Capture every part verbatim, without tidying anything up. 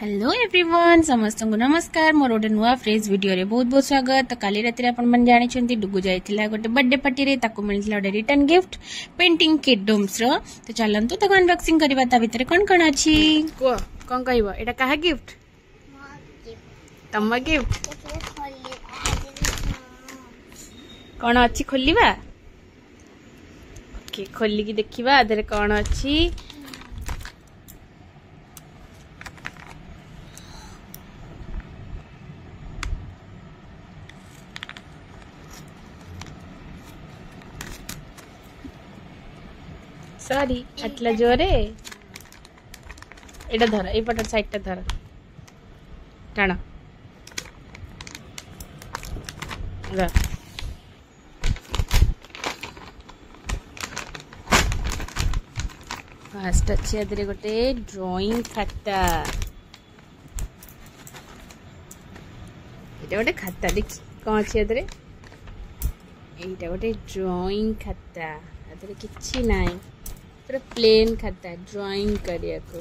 Hello everyone समस्त को नमस्कार मोर गोटे नुआ फ्रेश वीडियो रे बहुत बहुत स्वागत। तो काली रात आपण मन जानि छंती डुगु जाइथिला गोटे बर्थडे पार्टी रे ताको मिलथिला गोटे return gift painting kit Doms रो। तो चलंतु ताको अनबॉक्सिंग करबा। ता भीतर कोन कोन अछि को कोन कहबो एटा काहा गिफ्ट तम्मा गिफ्ट कोन अछि खोलिबा। ओके खोली की देखिबा अदर कोन अछि। सॉरी अटला जोरे एटा धर ए पट साइड टा धर टाणा रा फास्ट अच्छे अदरे गोटे ड्राइंग खाता एटा गोटे खाता देखि कोन अछि अदरे एटा गोटे ड्राइंग खाता अदरे किछि नाही पूरा प्लेन खाता ड्राइंग करिया को।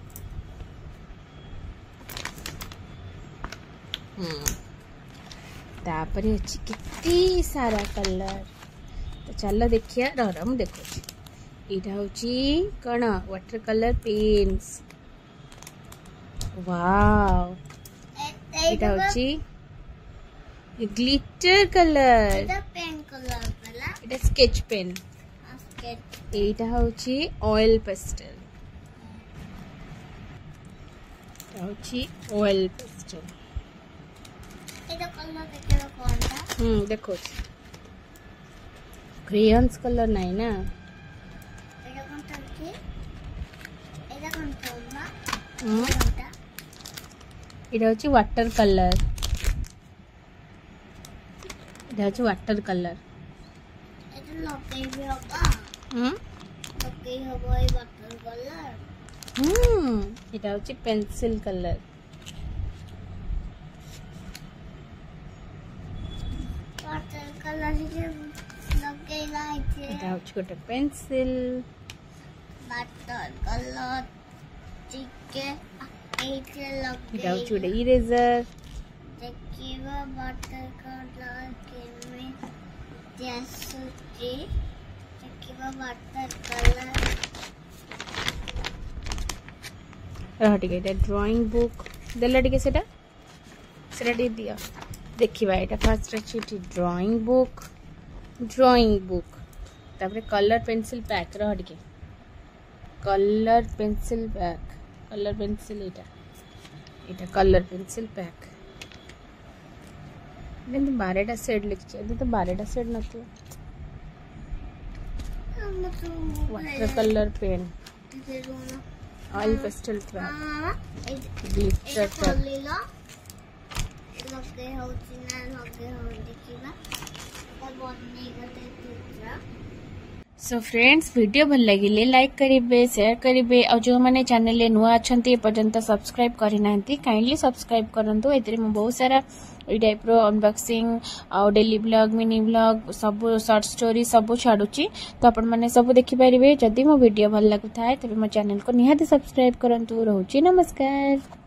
हम्म तापरे अछि कितनी सारा कलर। तो चलो देखिया रह मु देखो एटा होची कोन वाटर कलर पेन्स। वाव एटा होची ग्लिटर कलर एटा पेन कलर वाला एटा स्केच पेन एटा होची ऑयल पेस्टल होची ऑयल पेस्टल एटा कलर देखो कोनटा। हम्म देखो क्रेयॉन्स कलर नाही ना एटा कोनटा के एटा कोनटा ना। हम्म एटा होची वाटर कलर एटा होची वाटर कलर एटा लगे भी होगा। हम्म लगे होगा ये वाटर कलर। हम्म एटा होची पेंसिल कलर वाटर कलर के लगे लाइटे एटा होची गोटे पेंसिल वाटर कलर चिके एटे लगे एटा होची गोटे इरेजर देखिबा वाटर कलर के में जैसे वाटर कलर रह टिके एटा ड्राइंग बुक देला टिके सेटा सेटा दे दिया देखिबा एटा फर्स्ट अछि ड्राइंग बुक ड्राइंग बुक तापर कलर पेंसिल पैक रह टिके colour pencil pack colour pencil एटा एटा कलर पेंसिल पैक ने बारह सेड लिखछ ए तो बारह सेड नथो water colour pen oil pastel pack glitter pack लगे होची ना लगे हो देखिबा तो बन्नी गते चित्र। सो फ्रेंड्स वीडियो भल लगिले लाइक करिवे शेयर करिवे और जो माने चैनल ले नुआ अछंती ए पर्यंत सब्सक्राइब करि नांती काइंडली सब्सक्राइब करंतु। एतरे म बहुत सारा ई टाइप रो अनबॉक्सिंग और डेली ब्लॉग मिनी ब्लॉग सब शॉर्ट स्टोरी सब छाडुची। तो आपण माने सब देखि परिबे। जदी मो वीडियो भल लागु थाए तबे मो चैनल को निहाती सब्सक्राइब करंतु। रहउची नमस्कार।